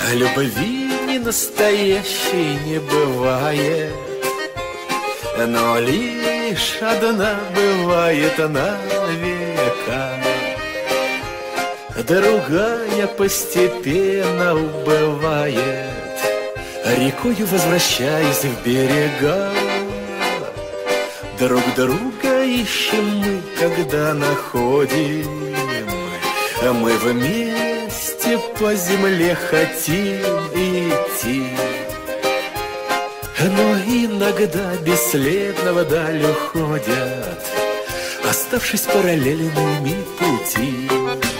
Любви не настоящей не бывает, но лишь одна бывает на века. Другая постепенно убывает, рекою возвращаясь в берега. Друг друга ищем мы, когда находим, мы вместе по земле хотим идти. Но иногда бесследно вдаль уходят, оставшись параллельными пути.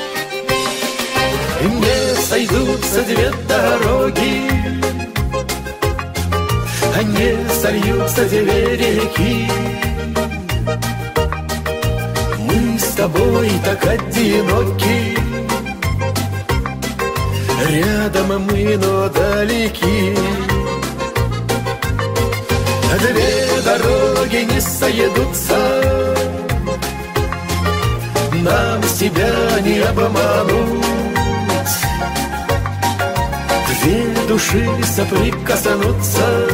Не сойдутся две дороги, не сольются две реки. Мы с тобой так одиноки, рядом мы, но далеки. Две дороги не сойдутся, нам себя не обмануть. Две души соприкоснутся,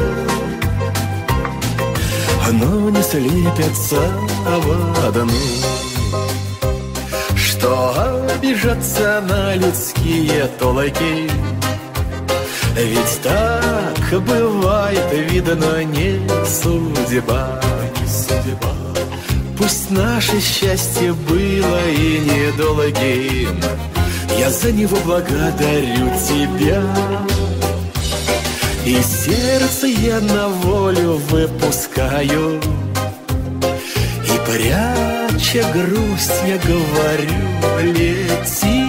но не слепятся в одну. Что обижаться на людские толоки? Ведь так бывает, видно, не судьба. Пусть наше счастье было и недолгим, я за него благодарю тебя. И сердце я на волю выпускаю, и пряча грусть я говорю: лети.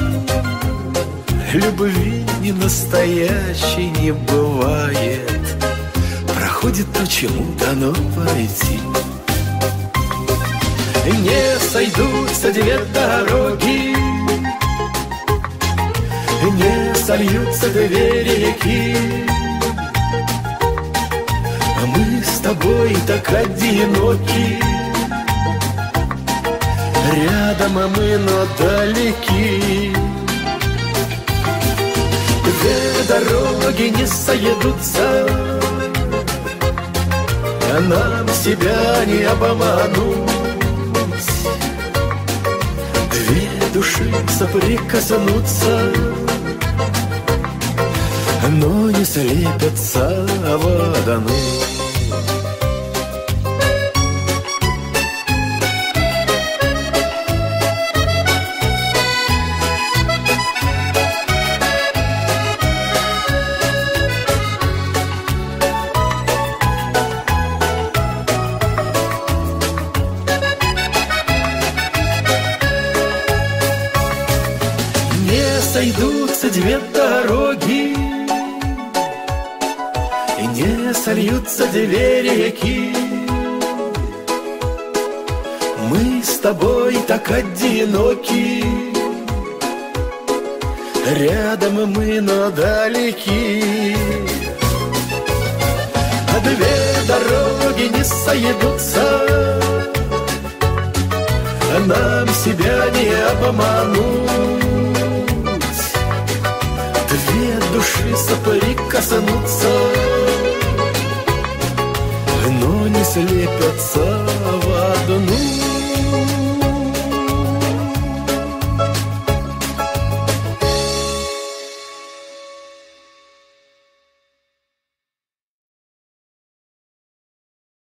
Любви не настоящей не бывает, проходит то, чему дано пройти. Не сойдутся две дороги, не сольются две реки. Мы с тобой так одиноки, рядом мы, но далеки. Две дороги не сойдутся, а нам себя не обмануть. Две души соприкоснутся, но не слепятся в одну. Сойдутся две дороги, и не сольются две реки. Мы с тобой так одиноки, рядом мы, но далеки. А две дороги не сойдутся, нам себя не обмануть. Две души соприкоснутся, но не слепятся в одну.